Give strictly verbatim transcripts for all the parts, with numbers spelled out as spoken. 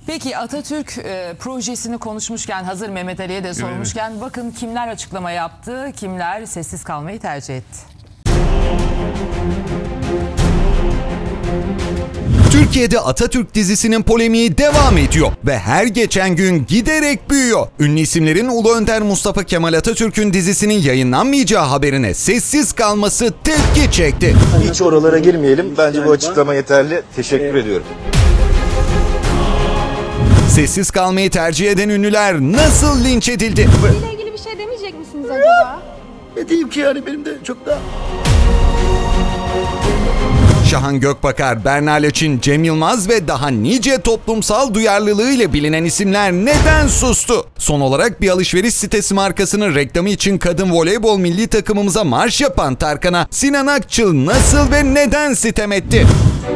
Peki Atatürk e, projesini konuşmuşken, hazır Mehmet Ali'ye de sormuşken, evet, bakın kimler açıklama yaptı, kimler sessiz kalmayı tercih etti. Türkiye'de Atatürk dizisinin polemiği devam ediyor ve her geçen gün giderek büyüyor. Ünlü isimlerin Ulu Önder Mustafa Kemal Atatürk'ün dizisinin yayınlanmayacağı haberine sessiz kalması tepki çekti. Hiç oralara girmeyelim. Bence bu açıklama yeterli. Teşekkür ediyorum. Sessiz kalmayı tercih eden ünlüler nasıl linç edildi? Bununla ilgili bir şey demeyecek misiniz acaba? Ne diyeyim ki yani, benim de çok da... Şahan Gökbakar, Berna Leçin, Cem Yılmaz ve daha nice toplumsal duyarlılığıyla bilinen isimler neden sustu? Son olarak bir alışveriş sitesi markasının reklamı için kadın voleybol milli takımımıza marş yapan Tarkan'a Sinan Akçıl nasıl ve neden sitem etti?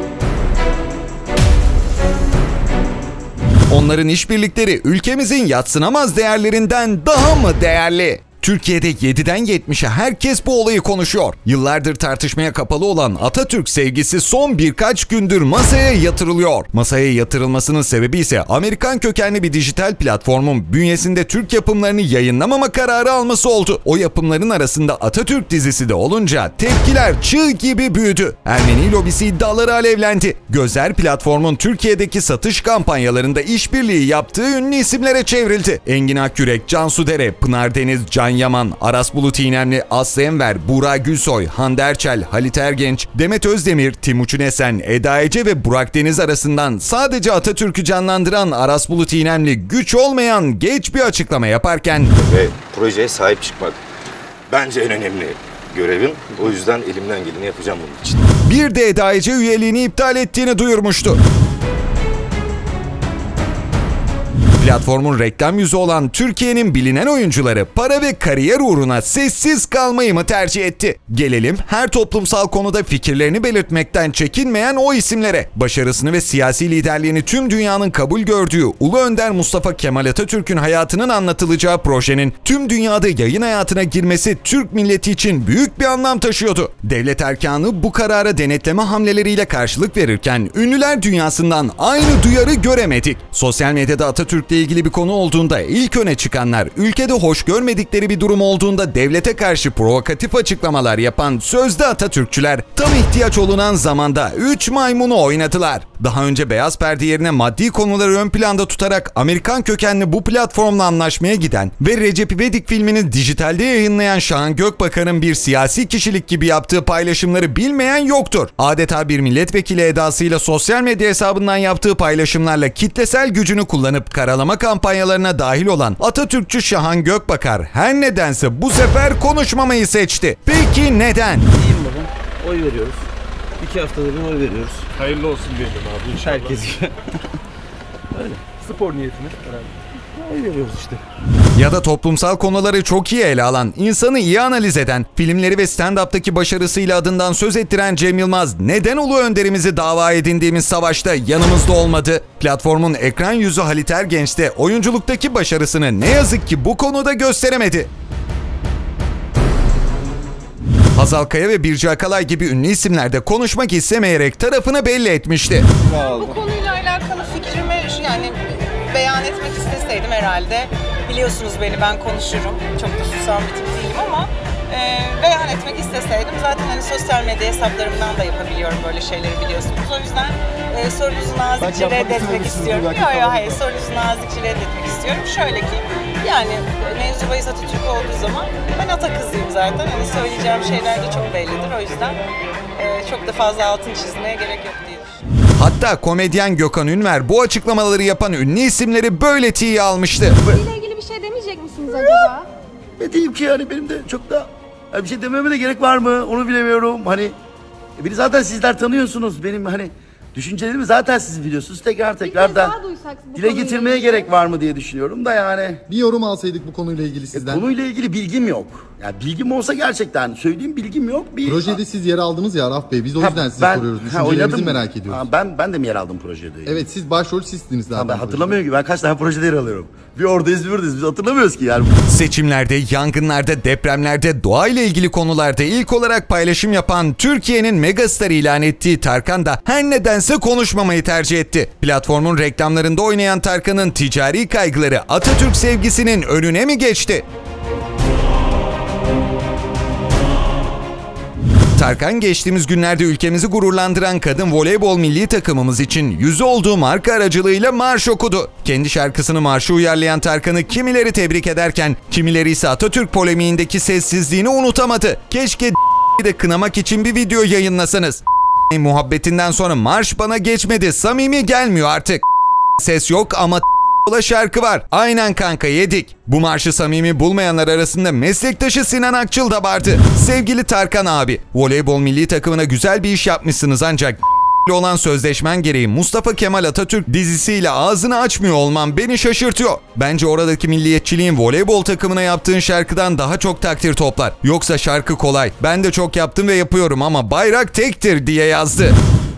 Onların işbirlikleri ülkemizin yadsınamaz değerlerinden daha mı değerli? Türkiye'de yediden yetmişe herkes bu olayı konuşuyor. Yıllardır tartışmaya kapalı olan Atatürk sevgisi son birkaç gündür masaya yatırılıyor. Masaya yatırılmasının sebebi ise Amerikan kökenli bir dijital platformun bünyesinde Türk yapımlarını yayınlamama kararı alması oldu. O yapımların arasında Atatürk dizisi de olunca tepkiler çığ gibi büyüdü. Ermeni lobisi iddiaları alevlendi. Gözler platformun Türkiye'deki satış kampanyalarında işbirliği yaptığı ünlü isimlere çevrildi. Engin Akyürek, Cansu Dere, Pınar Deniz, Can Yaman, Aras Bulut İynemli, Aslı Enver, Buğra Gülsoy, Hande Erçel, Halit Ergenç, Demet Özdemir, Timuçin Esen, Eda Ece ve Burak Deniz arasından sadece Atatürk'ü canlandıran Aras Bulut İynemli güç olmayan geç bir açıklama yaparken ve projeye sahip çıkmak bence en önemli görevim. O yüzden elimden geleni yapacağım bunun için. Bir de Eda Ece üyeliğini iptal ettiğini duyurmuştu. Platformun reklam yüzü olan Türkiye'nin bilinen oyuncuları para ve kariyer uğruna sessiz kalmayı mı tercih etti? Gelelim her toplumsal konuda fikirlerini belirtmekten çekinmeyen o isimlere. Başarısını ve siyasi liderliğini tüm dünyanın kabul gördüğü Ulu Önder Mustafa Kemal Atatürk'ün hayatının anlatılacağı projenin tüm dünyada yayın hayatına girmesi Türk milleti için büyük bir anlam taşıyordu. Devlet erkanı bu karara denetleme hamleleriyle karşılık verirken ünlüler dünyasından aynı duyarı göremedik. Sosyal medyada Atatürk'le ilgili bir konu olduğunda ilk öne çıkanlar, ülkede hoş görmedikleri bir durum olduğunda devlete karşı provokatif açıklamalar yapan sözde Atatürkçüler tam ihtiyaç olunan zamanda üç maymunu oynadılar. Daha önce beyaz perde yerine maddi konuları ön planda tutarak Amerikan kökenli bu platformla anlaşmaya giden ve Recep İvedik filmini dijitalde yayınlayan Şahan Gökbakar'ın bir siyasi kişilik gibi yaptığı paylaşımları bilmeyen yoktur. Adeta bir milletvekili edasıyla sosyal medya hesabından yaptığı paylaşımlarla kitlesel gücünü kullanıp karalama kampanyalarına dahil olan Atatürkçü Şahan Gökbakar her nedense bu sefer konuşmamayı seçti. Peki neden? İyiyim babam. Oy veriyoruz. İki haftada bir oy veriyoruz. Hayırlı olsun diyelim abi inşallah. Herkes gibi. Öyle. Spor niyetine herhalde. Oy veriyoruz işte. Ya da toplumsal konuları çok iyi ele alan, insanı iyi analiz eden, filmleri ve stand-up'taki başarısıyla adından söz ettiren Cem Yılmaz neden Ulu Önderimizi dava edindiğimiz savaşta yanımızda olmadı? Platformun ekran yüzü Halit Ergenç de oyunculuktaki başarısını ne yazık ki bu konuda gösteremedi. Hazal Kaya ve Birce Akalay gibi ünlü isimler de konuşmak istemeyerek tarafını belli etmişti. Bu konuyla alakalı fikrimi yani beyan etmek isteseydim herhalde, biliyorsunuz beni, ben konuşurum. Çok da susam bir tip değilim ama e, beyan etmek isteseydim zaten hani sosyal medya hesaplarımdan da yapabiliyorum böyle şeyleri, biliyorsunuz. O yüzden e, sorunuzu nazikçe reddetmek istiyorum. Yok yok hayır, sorunuzu nazikçe reddetmek istiyorum. Şöyle ki yani mevzu bahis Atatürk olduğu zaman ben ata kızıyım zaten. Hani söyleyeceğim şeyler de çok bellidir. O yüzden e, çok da fazla altını çizmeye gerek yok diye düşünüyorum. Hatta komedyen Gökhan Ünver bu açıklamaları yapan ünlü isimleri böyle tiye almıştı. Bununla ilgili bir şey demeyecek misiniz acaba? Ne diyeyim ki yani, benim de çok da... Yani bir şey dememe de gerek var mı onu bilemiyorum. Hani beni zaten sizler tanıyorsunuz. Benim hani düşüncelerimi zaten siz biliyorsunuz. Tekrar tekrar da dile getirmeye ilgili gerek var mı diye düşünüyorum da yani. Bir yorum alsaydık bu konuyla ilgili sizden. E, konuyla ilgili bilgim yok. Yani bilgim olsa gerçekten söyleyeyim, bilgim yok. Bir... Projede siz yer aldınız ya Araf Bey. Biz o yüzden ha, size ben, soruyoruz. Düşüncelerinizi merak ediyoruz. Ha, ben ben de mi yer aldım projede? Evet, siz başrol sizsiniz zaten. Ha, ben hatırlamıyorum ki, ben kaç tane projede yer alıyorum. Bir oradayız bir buradayız, biz hatırlamıyoruz ki yani. Seçimlerde, yangınlarda, depremlerde, doğayla ilgili konularda ilk olarak paylaşım yapan Türkiye'nin megastar ilan ettiği Tarkan da her neden nedense konuşmamayı tercih etti. Platformun reklamlarında oynayan Tarkan'ın ticari kaygıları Atatürk sevgisinin önüne mi geçti? Tarkan geçtiğimiz günlerde ülkemizi gururlandıran kadın voleybol milli takımımız için yüzü olduğu marka aracılığıyla marş okudu. Kendi şarkısını marşı uyarlayan Tarkan'ı kimileri tebrik ederken kimileri ise Atatürk polemiğindeki sessizliğini unutamadı. Keşke de kınamak için bir video yayınlasanız. Muhabbetinden sonra marş bana geçmedi, samimi gelmiyor artık. Ses yok ama şarkı var. Aynen kanka, yedik. Bu marşı samimi bulmayanlar arasında meslektaşı Sinan Akçıl da vardı. Sevgili Tarkan abi, voleybol milli takımına güzel bir iş yapmışsınız ancak olan sözleşmen gereği Mustafa Kemal Atatürk dizisiyle ağzını açmıyor olman beni şaşırtıyor. Bence oradaki milliyetçiliğin voleybol takımına yaptığın şarkıdan daha çok takdir toplar. Yoksa şarkı kolay. Ben de çok yaptım ve yapıyorum ama bayrak tektir diye yazdı.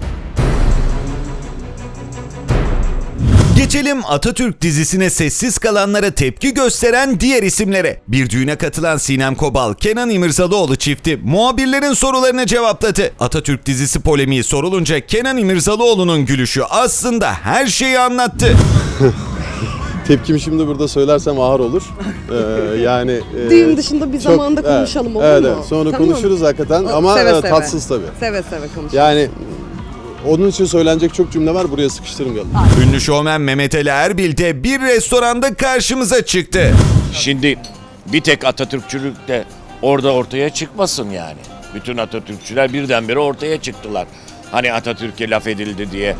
Geçelim Atatürk dizisine sessiz kalanlara tepki gösteren diğer isimlere. Bir düğüne katılan Sinem Kobal, Kenan İmirzalıoğlu çifti muhabirlerin sorularını cevapladı. Atatürk dizisi polemiği sorulunca Kenan İmirzalıoğlu'nun gülüşü aslında her şeyi anlattı. Tepkimi şimdi burada söylersem ağır olur. Ee, yani e, düğün dışında bir çok, zamanda konuşalım, olur evet, mu? Evet, sonra tamam. konuşuruz hakikaten ama seve evet, seve. tatsız tabii. Seve seve konuşalım. Yani onun için söylenecek çok cümle var, buraya sıkıştırmayalım. Ünlü şovmen Mehmet Ali Erbil de bir restoranda karşımıza çıktı. Şimdi bir tek Atatürkçülük de orada ortaya çıkmasın yani. Bütün Atatürkçüler birdenbire ortaya çıktılar. Hani Atatürk'e laf edildi diye.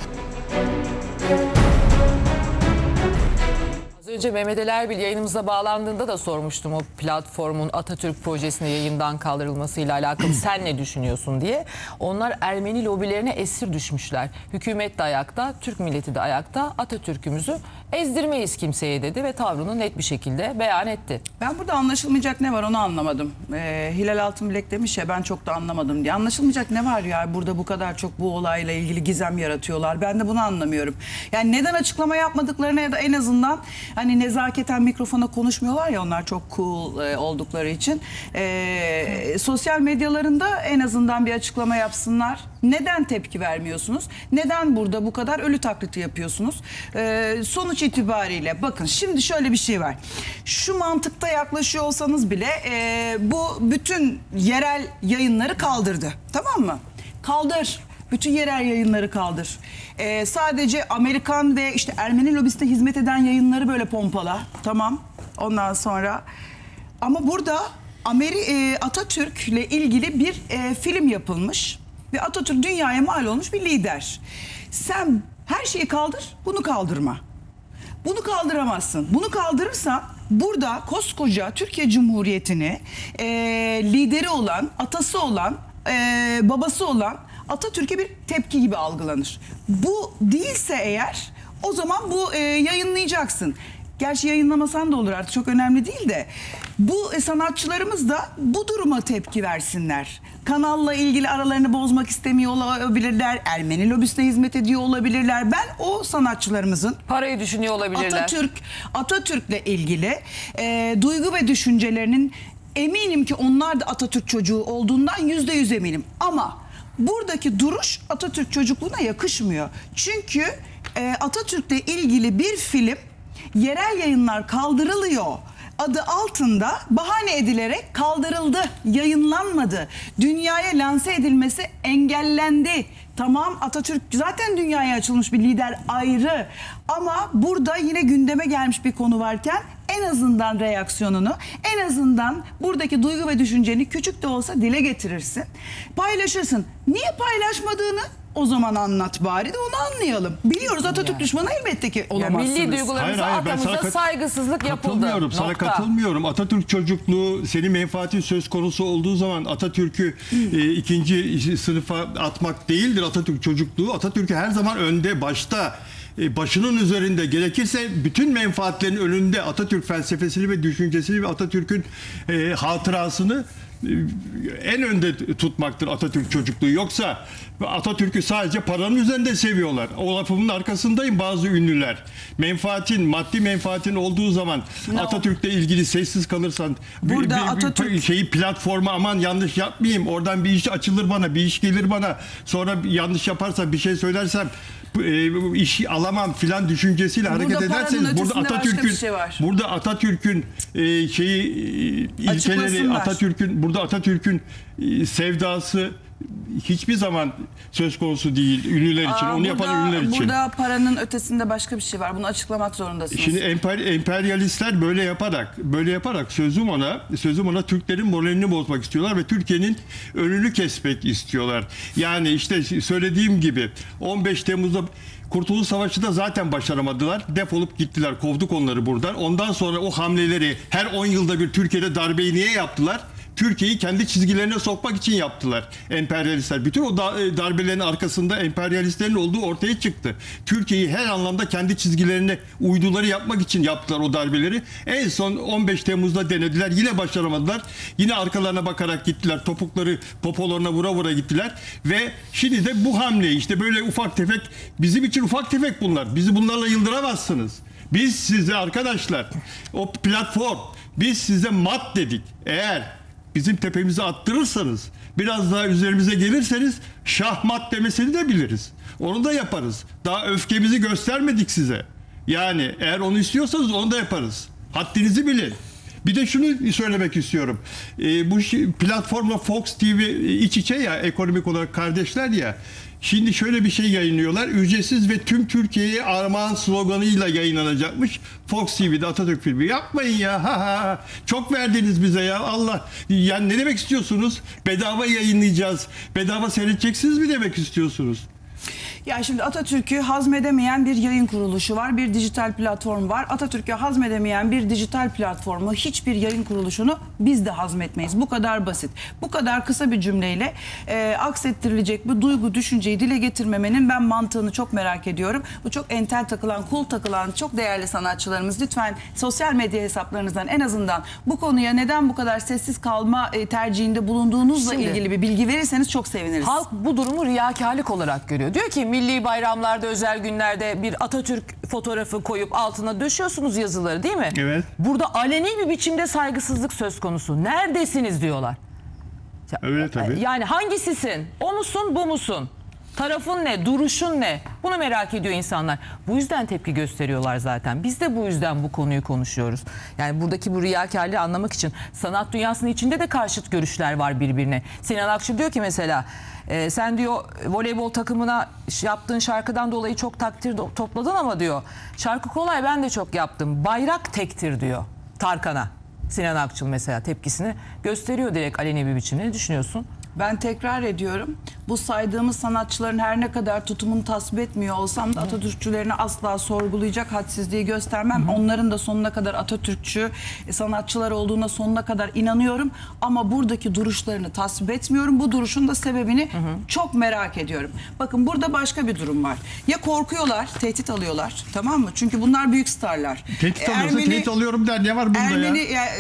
Az önce Mehmet Ali Erbil yayınımıza bağlandığında da sormuştum o platformun Atatürk projesine yayından kaldırılmasıyla alakalı sen ne düşünüyorsun diye. Onlar Ermeni lobilerine esir düşmüşler. Hükümet de ayakta, Türk milleti de ayakta. Atatürk'ümüzü ezdirmeyiz kimseye dedi ve tavrını net bir şekilde beyan etti. Ben burada anlaşılmayacak ne var onu anlamadım. Ee, Hilal Altınbilek demiş ya, ben çok da anlamadım diye. Anlaşılmayacak ne var ya, burada bu kadar çok bu olayla ilgili gizem yaratıyorlar. Ben de bunu anlamıyorum. Yani neden açıklama yapmadıklarına ya da en azından hani nezaketen mikrofona konuşmuyorlar ya, onlar çok cool e, oldukları için. E, sosyal medyalarında en azından bir açıklama yapsınlar. Neden tepki vermiyorsunuz? Neden burada bu kadar ölü taklidi yapıyorsunuz? E, sonuç itibariyle bakın şimdi şöyle bir şey var. Şu mantıkta yaklaşıyor olsanız bile e, bu bütün yerel yayınları kaldırdı. Tamam mı? Kaldır. Bütün yerel yayınları kaldır. Ee, sadece Amerikan ve işte Ermeni lobisine hizmet eden yayınları böyle pompala. Tamam. Ondan sonra ama burada Ameri e, Atatürk'le ilgili bir e, film yapılmış ve Atatürk dünyaya mal olmuş bir lider. Sen her şeyi kaldır, bunu kaldırma. Bunu kaldıramazsın. Bunu kaldırırsan burada koskoca Türkiye Cumhuriyeti'ni e, lideri olan, atası olan, e, babası olan Atatürk'e bir tepki gibi algılanır. Bu değilse eğer o zaman bu e, yayınlayacaksın. Gerçi yayınlamasan da olur, artık çok önemli değil de. Bu e, sanatçılarımız da bu duruma tepki versinler. Kanalla ilgili aralarını bozmak istemiyor olabilirler. Ermeni lobisine hizmet ediyor olabilirler. Ben o sanatçılarımızın parayı düşünüyor olabilirler. Atatürk, Atatürk'le ilgili e, duygu ve düşüncelerinin eminim ki onlar da Atatürk çocuğu olduğundan yüzde yüz eminim. Ama buradaki duruş Atatürk çocukluğuna yakışmıyor. Çünkü e, Atatürk'le ilgili bir film yerel yayınlar kaldırılıyor adı altında bahane edilerek kaldırıldı, yayınlanmadı. Dünyaya lanse edilmesi engellendi. Tamam, Atatürk zaten dünyaya açılmış bir lider ayrı. Ama burada yine gündeme gelmiş bir konu varken en azından reaksiyonunu, en azından buradaki duygu ve düşünceni küçük de olsa dile getirirsin. Paylaşırsın. Niye paylaşmadığını o zaman anlat bari de onu anlayalım. Biliyoruz Atatürk yani düşmanı elbette ki olamazsınız. Yani milli duygularımıza, atamıza saygısızlık yapıldı. Katılmıyorum, sana Nokta. katılmıyorum. Atatürk çocukluğu senin menfaatin söz konusu olduğu zaman Atatürk'ü e, ikinci sınıfa atmak değildir Atatürk çocukluğu. Atatürk'ü her zaman önde, başta, e, başının üzerinde, gerekirse bütün menfaatlerin önünde Atatürk felsefesini ve düşüncesini ve Atatürk'ün e, hatırasını en önde tutmaktır Atatürk çocukluğu. Yoksa Atatürk'ü sadece paranın üzerinde seviyorlar. O lafımın arkasındayım bazı ünlüler. Menfaatin, maddi menfaatin olduğu zaman no. Atatürk'le ilgili sessiz kalırsan burada bir, bir, Atatürk... bir şeyi platforma aman yanlış yapmayayım. Oradan bir iş açılır bana, bir iş gelir bana. Sonra yanlış yaparsam, bir şey söylersem e, işi alamam filan düşüncesiyle burada hareket ederseniz burada Atatürk'ün şey burada Atatürk'ün e, şeyi e, ilkeleri, Atatürk'ün burada Atatürk'ün e, sevdası hiçbir zaman söz konusu değil ünlüler için. Aa, onu burada, yapan ünlüler için. Burada paranın ötesinde başka bir şey var. Bunu açıklamak zorundasınız. Şimdi emper, emperyalistler böyle yaparak, böyle yaparak sözüm ona, sözüm ona Türklerin moralini bozmak istiyorlar ve Türkiye'nin önünü kesmek istiyorlar. Yani işte söylediğim gibi on beş Temmuz'da Kurtuluş Savaşı'da zaten başaramadılar. Defolup gittiler. Kovduk onları buradan. Ondan sonra o hamleleri her on yılda bir Türkiye'de darbeyi niye yaptılar? Türkiye'yi kendi çizgilerine sokmak için yaptılar emperyalistler. Bütün o darbelerin arkasında emperyalistlerin olduğu ortaya çıktı. Türkiye'yi her anlamda kendi çizgilerine uyduları yapmak için yaptılar o darbeleri. En son on beş Temmuz'da denediler. Yine başaramadılar. Yine arkalarına bakarak gittiler. Topukları popolarına vura vura gittiler. Ve şimdi de bu hamle işte böyle ufak tefek, bizim için ufak tefek bunlar. Bizi bunlarla yıldıramazsınız. Biz size arkadaşlar o platform, biz size mat dedik. Eğer bizim tepemize attırırsanız, biraz daha üzerimize gelirseniz şahmat demesini de biliriz. Onu da yaparız. Daha öfkemizi göstermedik size. Yani eğer onu istiyorsanız onu da yaparız. Haddinizi bilin. Bir de şunu söylemek istiyorum. Ee, bu platformla Fox T V iç içe ya, ekonomik olarak kardeşler ya. Şimdi şöyle bir şey yayınlıyorlar. Ücretsiz ve tüm Türkiye'ye armağan sloganıyla yayınlanacakmış. Fox T V'de Atatürk filmi. Yapmayın ya. Ha ha. Çok verdiniz bize ya. Allah. Yani ne demek istiyorsunuz? Bedava yayınlayacağız. Bedava seyredeceksiniz mi demek istiyorsunuz? Ya şimdi Atatürk'ü hazmedemeyen bir yayın kuruluşu var, bir dijital platform var. Atatürk'ü hazmedemeyen bir dijital platformu, hiçbir yayın kuruluşunu biz de hazmetmeyiz. Bu kadar basit. Bu kadar kısa bir cümleyle e, aksettirilecek bu duygu, düşünceyi dile getirmemenin ben mantığını çok merak ediyorum. Bu çok entel takılan, cool takılan çok değerli sanatçılarımız, lütfen sosyal medya hesaplarınızdan en azından bu konuya neden bu kadar sessiz kalma e, tercihinde bulunduğunuzla Şimdi, ilgili bir bilgi verirseniz çok seviniriz. Halk bu durumu riyakarlık olarak görüyor. Diyor ki milli bayramlarda, özel günlerde bir Atatürk fotoğrafı koyup altına döşüyorsunuz yazıları, değil mi? Evet. Burada aleni bir biçimde saygısızlık söz konusu. Neredesiniz diyorlar. Öyle tabii. Yani hangisisin? O musun, bu musun? Tarafın ne? Duruşun ne? Bunu merak ediyor insanlar. Bu yüzden tepki gösteriyorlar zaten. Biz de bu yüzden bu konuyu konuşuyoruz. Yani buradaki bu riyakarlığı anlamak için sanat dünyasının içinde de karşıt görüşler var birbirine. Sinan Akçıl diyor ki mesela e, sen diyor voleybol takımına yaptığın şarkıdan dolayı çok takdir topladın ama diyor şarkı kolay, ben de çok yaptım. Bayrak tektir diyor Tarkan'a. Sinan Akçıl mesela tepkisini gösteriyor direkt aleni bir biçimde. Ne düşünüyorsun? Ben tekrar ediyorum. Bu saydığımız sanatçıların her ne kadar tutumunu tasvip etmiyor olsam da Atatürkçülerini asla sorgulayacak hadsizliği göstermem. Hı hı. Onların da sonuna kadar Atatürkçü sanatçılar olduğuna sonuna kadar inanıyorum. Ama buradaki duruşlarını tasvip etmiyorum. Bu duruşun da sebebini hı hı. çok merak ediyorum. Bakın burada başka bir durum var. Ya korkuyorlar, tehdit alıyorlar. Tamam mı? Çünkü bunlar büyük starlar. Tehdit alıyorsa Ermeni, tehdit alıyorum der. Ne var bunda Ermeni, ya? ya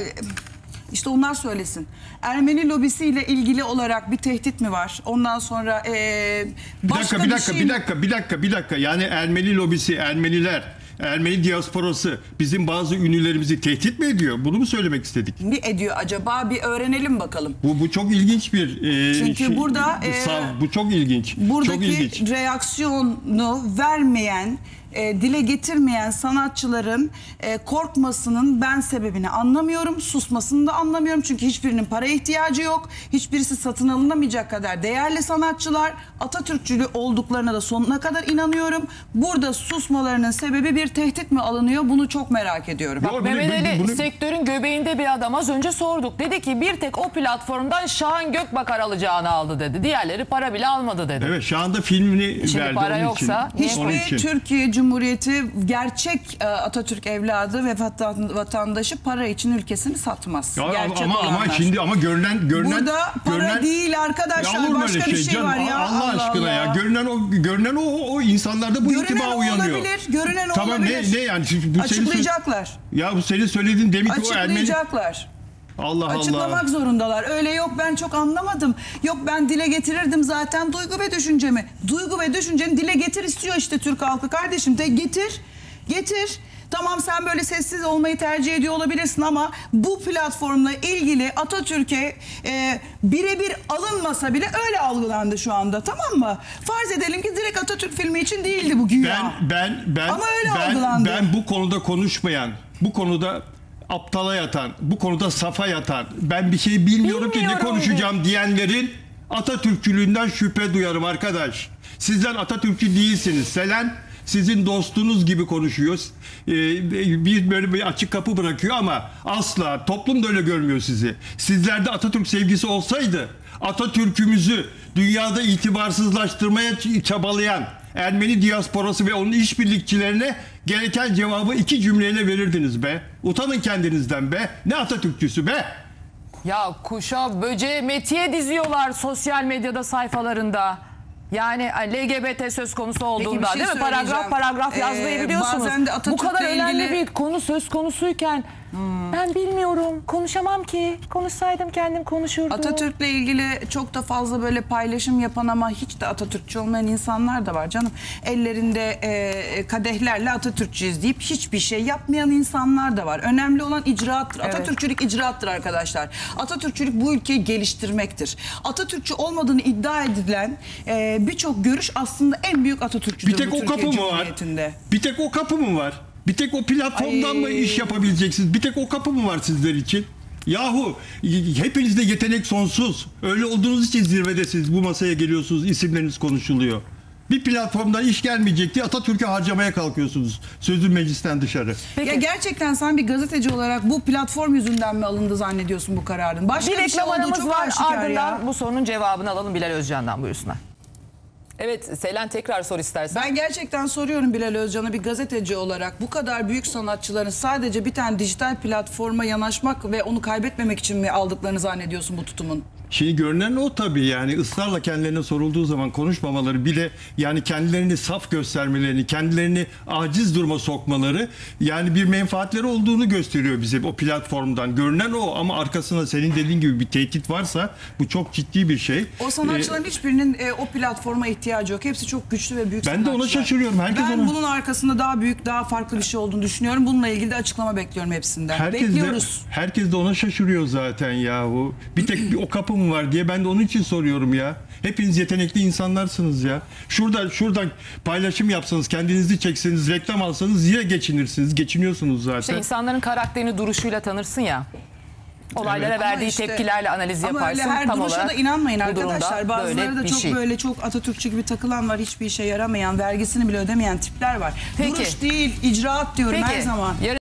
İşte onlar söylesin. Ermeni lobisiyle ilgili olarak bir tehdit mi var? Ondan sonra ee, başka bir dakika, bir dakika, bir, şey bir dakika, bir dakika, bir dakika. Yani Ermeni lobisi, Ermeniler, Ermeni diasporası bizim bazı ünlülerimizi tehdit mi ediyor? Bunu mu söylemek istedik? Mi ediyor acaba? Bir öğrenelim bakalım. Bu bu çok ilginç bir e, Çünkü şey, burada e, sav, bu çok ilginç. Buradaki çok ilginç. reaksiyonu vermeyen, E, dile getirmeyen sanatçıların e, korkmasının ben sebebini anlamıyorum. Susmasını da anlamıyorum. Çünkü hiçbirinin para ihtiyacı yok. Hiçbirisi satın alınamayacak kadar değerli sanatçılar. Atatürkçülü olduklarına da sonuna kadar inanıyorum. Burada susmalarının sebebi bir tehdit mi alınıyor? Bunu çok merak ediyorum. Bak, Mehmet Ali bunu... sektörün göbeğinde bir adam, az önce sorduk. Dedi ki bir tek o platformdan Şahan Gökbakar alacağını aldı dedi. Diğerleri para bile almadı dedi. Evet, şu anda filmini Şimdi verdi para onun yoksa, için. Hiçbir Türkiye Cumhuriyeti gerçek Atatürk evladı ve vatandaşı para için ülkesini satmaz. Ya gerçek ama olanlar. ama şimdi ama görünen görünen burada para görünen, değil arkadaşlar, ya başka şey, bir şey canım, var ya. Allah, Allah aşkına Allah. ya. Görünen o görünen o o insanlarda bu görünen intiba uyanıyor. Olabilir, görünen tamam, olabilir. Ne ne yani bu açıklayacaklar. Senin, ya bu senin söylediğin demek ki o Ermeni açıklayacaklar. Allah Allah. Açıklamak zorundalar. Öyle yok ben çok anlamadım. Yok ben dile getirirdim zaten duygu ve düşüncemi. Duygu ve düşünceni dile getir istiyor işte Türk halkı kardeşim. De getir. Getir. Tamam sen böyle sessiz olmayı tercih ediyor olabilirsin ama bu platformla ilgili Atatürk'e e, birebir alınmasa bile öyle algılandı şu anda, tamam mı? Farz edelim ki direkt Atatürk filmi için değildi bu güya. Ben ben ben ama öyle ben, algılandı. Ben bu konuda konuşmayan, bu konuda aptala yatan, bu konuda safa yatan, ben bir şey bilmiyorum, bilmiyorum ki ne konuşacağım diyenlerin Atatürkçülüğünden şüphe duyarım arkadaş. Sizler Atatürkçü değilsiniz. Selen sizin dostunuz gibi konuşuyoruz. Ee, bir böyle bir açık kapı bırakıyor ama asla toplum da öyle görmüyor sizi. Sizlerde Atatürk sevgisi olsaydı Atatürk'ümüzü dünyada itibarsızlaştırmaya çabalayan Ermeni diasporası ve onun işbirlikçilerine gereken cevabı iki cümleyle verirdiniz be. Utanın kendinizden be. Ne Atatürkçüsü be. Ya kuşa böceğe metiye diziyorlar sosyal medyada sayfalarında. Yani L G B T söz konusu olduğunda şey değil mi? Paragraf paragraf ee, yazmayı biliyorsunuz. Bu kadar önemli ilgili... bir konu söz konusuyken hmm. ben bilmiyorum, konuşamam ki. Konuşsaydım kendim konuşurdum. Atatürk'le ilgili çok da fazla böyle paylaşım yapan ama hiç de Atatürkçü olmayan insanlar da var canım. Ellerinde e, kadehlerle Atatürkçüyüz deyip hiçbir şey yapmayan insanlar da var. Önemli olan icraattır. Evet. Atatürkçülük icraattır arkadaşlar. Atatürkçülük bu ülkeyi geliştirmektir. Atatürkçü olmadığını iddia edilen e, birçok görüş aslında en büyük Atatürkçüdür. Bir tek o kapı mı var? Bir tek o kapı mı var? Bir tek o platformdan Ay. mı iş yapabileceksiniz? Bir tek o kapı mı var sizler için? Yahu hepinizde yetenek sonsuz. Öyle olduğunuz için zirvedesiniz. Bu masaya geliyorsunuz, isimleriniz konuşuluyor. Bir platformdan iş gelmeyecek diye Atatürk'ü harcamaya kalkıyorsunuz. Sözün meclisten dışarı. Peki. Ya gerçekten sen bir gazeteci olarak bu platform yüzünden mi alındı zannediyorsun bu kararın? Başka bir, bir reklam şey aramız var, ardından ya. bu sorunun cevabını alalım Bilal Özcan'dan, buyursunlar. Evet Selen, tekrar sor istersen. Ben gerçekten soruyorum Bilal Özcan'a, bir gazeteci olarak bu kadar büyük sanatçıların sadece bir tane dijital platforma yanaşmak ve onu kaybetmemek için mi aldıklarını zannediyorsun bu tutumun? Şimdi görünen o tabii, yani ısrarla kendilerine sorulduğu zaman konuşmamaları, bir de yani kendilerini saf göstermelerini, kendilerini aciz duruma sokmaları, yani bir menfaatleri olduğunu gösteriyor bize o platformdan. Görünen o, ama arkasında senin dediğin gibi bir tehdit varsa bu çok ciddi bir şey. O sanatçıların ee, hiçbirinin e, o platforma ihtiyacı yok. Hepsi çok güçlü ve büyük ben sanatçılar. Ben de ona şaşırıyorum. Herkes ben ona... bunun arkasında daha büyük, daha farklı bir şey olduğunu düşünüyorum. Bununla ilgili de açıklama bekliyorum hepsinden. Herkes Bekliyoruz. De, herkes de ona şaşırıyor zaten yahu. Bir tek bir o kapı mı var diye ben de onun için soruyorum ya. Hepiniz yetenekli insanlarsınız ya. Şurada şuradan paylaşım yapsanız, kendinizi çekseniz, reklam alsanız yine geçinirsiniz. Geçiniyorsunuz zaten. İşte insanların karakterini duruşuyla tanırsın ya. Olaylara evet. verdiği işte, tepkilerle analiz yaparsın. Ama öyle her tam duruşa olarak da inanmayın arkadaşlar. Bazıları da çok şey. böyle çok Atatürkçü gibi takılan var. Hiçbir işe yaramayan, vergisini bile ödemeyen tipler var. Peki. Duruş değil, icraat diyorum Peki. her zaman. Yarın